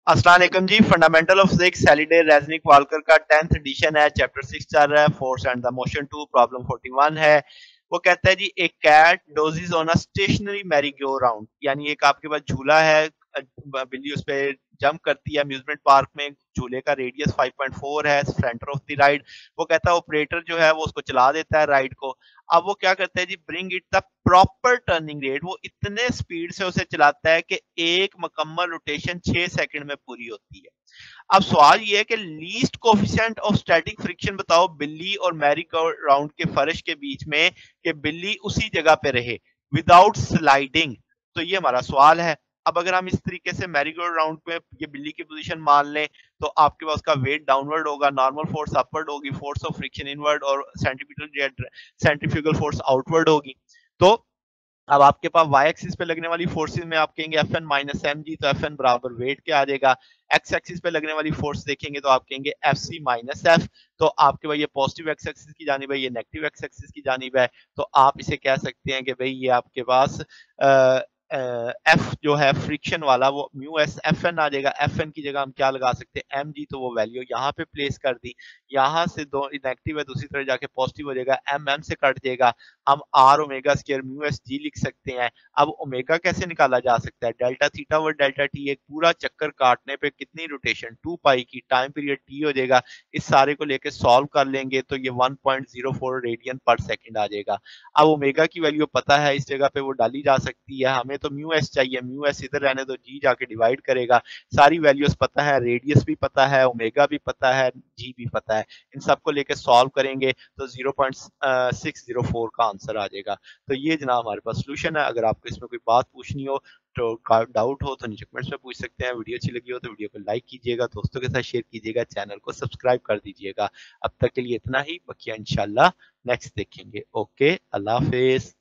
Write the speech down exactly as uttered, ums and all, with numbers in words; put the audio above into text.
अस्सलाम वालेकुम जी। Fundamental of physics Halliday Resnick Walker का टेंथ एडिशन है, चैप्टर सिक्स चल रहा है, force and the motion two, problem forty one है। वो कहता है जी एक cat dozes on a stationary merry go round, यानी एक आपके पास झूला है, बिल्ली उस पे जंप करती है अम्यूजमेंट पार्क में, झूले का रेडियस फाइव पॉइंट फोर है, सेंटर ऑफ द राइड। वो कहता है ऑपरेटर जो है वो उसको चला देता है राइड को। अब वो क्या करता है जी, bring it the proper turning rate, वो इतने स्पीड से उसे चलाता है कि एक मुकम्मल रोटेशन छह सेकंड में पूरी होती है। अब सवाल ये है कि least coefficient of static friction बताओ बिल्ली और मैरी राउंड के फर्श के बीच में, कि बिल्ली उसी जगह पे रहे विदाउट स्लाइडिंग। तो ये हमारा सवाल है। अब अगर हम इस तरीके से मैरी राउंड पे ये बिल्ली की पोजीशन मान लें, तो आपके पास उसका वेट डाउनवर्ड होगा, नॉर्मल फोर्स अपवर्ड होगी, फोर्स ऑफ फ्रिक्शन इनवर्ड और सेंट्रीफ्यूगल सेंट्रीफ्यूगल फोर्स आउटवर्ड होगी। तो अब आपके पास वाई एक्सिस पे लगने वाली फोर्सेस में आप कहेंगे F N minus M G, तो एफ एन बराबर वेट के आ जाएगा। एक्स एक्सिस पे लगने वाली फोर्स देखेंगे तो आप कहेंगे एफ सी माइनस एफ। तो आपके भाई ये पॉजिटिव एक्स एक्सिस की जानिब है, ये नेगेटिव एक्स एक्सिस की जानिब है। तो आप इसे कह सकते हैं कि भाई ये आपके पास आ, एफ जो है फ्रिक्शन वाला वो म्यू एस एफ एन आ जाएगा। एफ एन की जगह हम क्या लगा सकते हैं, एम जी, तो वो वैल्यू यहाँ पे प्लेस कर दी। यहाँ से दो नेगेटिव है, दूसरी तरफ जाके पॉजिटिव हो जाएगा, एम एम से कट जाएगा। हम R omega square mu S G लिख सकते हैं। अब ओमेगा कैसे निकाला जा सकता है, डेल्टा थीटा व डेल्टा टी, एक पूरा चक्कर काटने पे कितनी रोटेशन, टू पाई की, टाइम पीरियड टी हो जाएगा। इस सारे को लेके सॉल्व कर लेंगे तो ये one point zero four radian पर सेकंड आ जाएगा। अब ओमेगा की वैल्यू पता है, इस जगह पे वो डाली जा सकती है। हमें तो म्यू एस चाहिए, म्यू एस इधर रहने दो, जी जाके डिवाइड करेगा। सारी वैल्यूज पता है, रेडियस भी पता है, ओमेगा भी पता है, जी भी पता है। इन सबको लेके सॉल्व करेंगे तो zero point six zero four का आंसर आ जाएगा। तो ये जनाब हमारे पास सोल्यूशन है। अगर आपको इसमें कोई बात पूछनी हो, तो डाउट हो तो नीचे कमेंट्स में पूछ सकते हैं। वीडियो अच्छी लगी हो तो वीडियो को लाइक कीजिएगा, दोस्तों के साथ शेयर कीजिएगा, चैनल को सब्सक्राइब कर दीजिएगा। अब तक के लिए इतना ही, बाकी इंशाल्लाह नेक्स्ट देखेंगे। ओके, अल्लाह हाफिज।